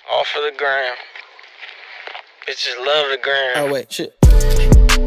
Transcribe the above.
All for the gram. Bitches love the gram. Oh, wait, shit.